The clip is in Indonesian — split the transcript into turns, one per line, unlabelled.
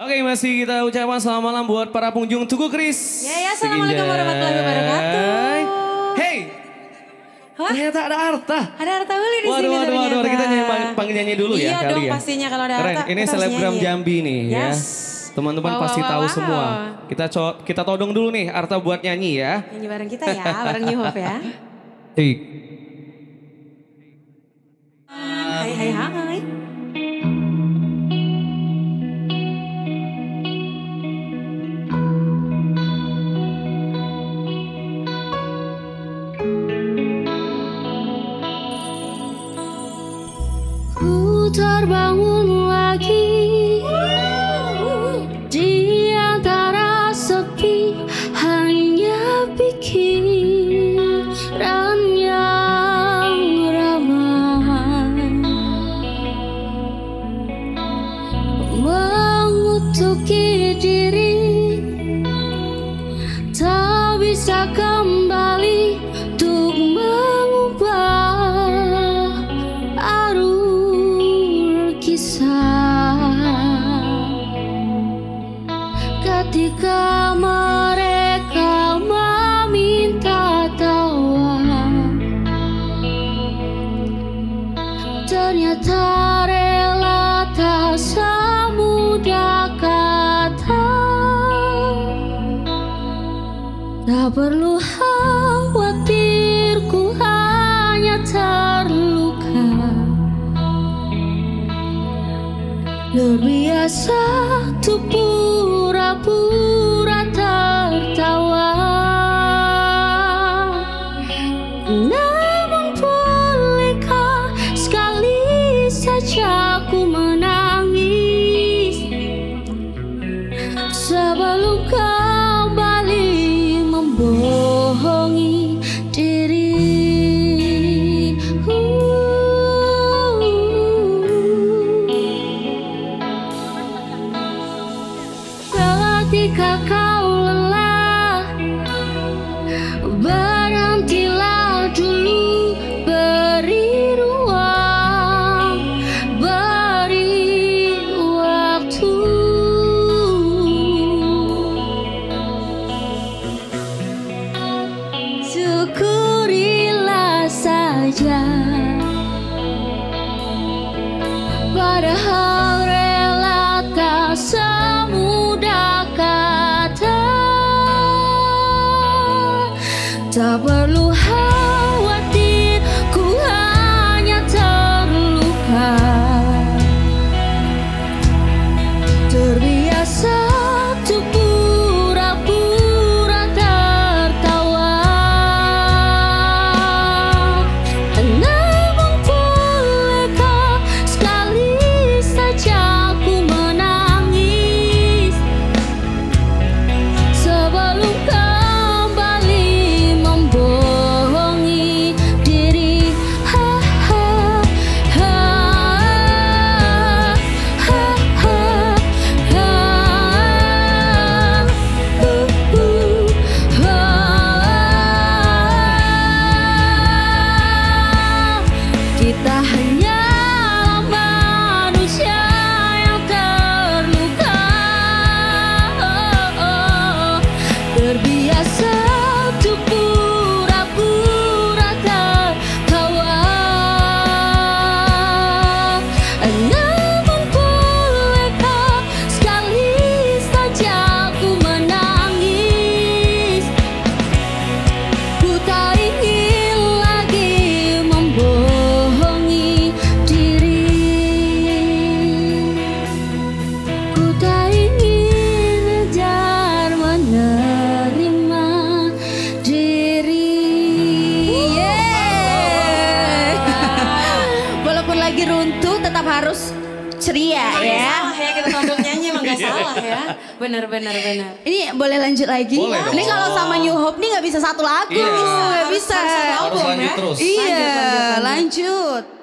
Oke, masih kita ucapkan selamat malam buat para pengunjung Tugu Kris.
Ya, assalamualaikum warahmatullahi wabarakatuh.
Hey, ternyata ada Arta.
Ada Arta Uli di sini ternyata.
Waduh, kita panggil nyanyi dulu ya
iya
kali
dong,
ya.
pastinya kalau ada
Keren,
Arta.
ini
kita harus
selebgram
nyanyi.
Jambi nih ya.
Yes.
Teman-teman pasti tahu semua. Kita todong dulu nih Arta buat nyanyi ya.
Nyanyi bareng kita ya, bareng New Hope ya.
Hey.
Hai.
Ku terbangun lagi di antara sepi, hanya pikiran yang ramai mengutuki diri, tak bisa kembali untuk mengubah alur kisah. Ketika mereka meminta tawar, ternyata rela tak semudah kata. Tak perlu khawatir, ku hanya terluka. Terbiasa tuh pura-pura tertawa. Namun bolehkah sekali saja ku menangis sebelum kembali membohongi diri. Ketika kau lelah, berhentilah dulu, beri ruang, beri waktu. Syukurilah saja, padahal rela tak semudah kata. Tak perlu khawatir, ku hanya terluka. Terbiasa tuh pura-pura tertawa. Namun bolehkah sekali saja ku menangis sebelum kembali membohongi diri. Kita hanyalah manusia yang terluka. Terbiasa untuk pura-pura tertawa. Namun bolehkah sekali saja ku menangis. Ku tak ingin lagi membohongi diri. Ku tak ingin ajar menerima diri. Walaupun lagi runtuh tetap harus ceria ya.
Salah ya, kita sambil nyanyi emang gak salah ya. Benar.
Ini boleh lanjut lagi?
Boleh dong.
Ini kalau sama New Hope nih nggak bisa satu lagu.
Iya.
Nggak
Harus
bisa.
satu album
Harus lanjut
ya.
terus.
Iya,
Lanjut.
lanjut.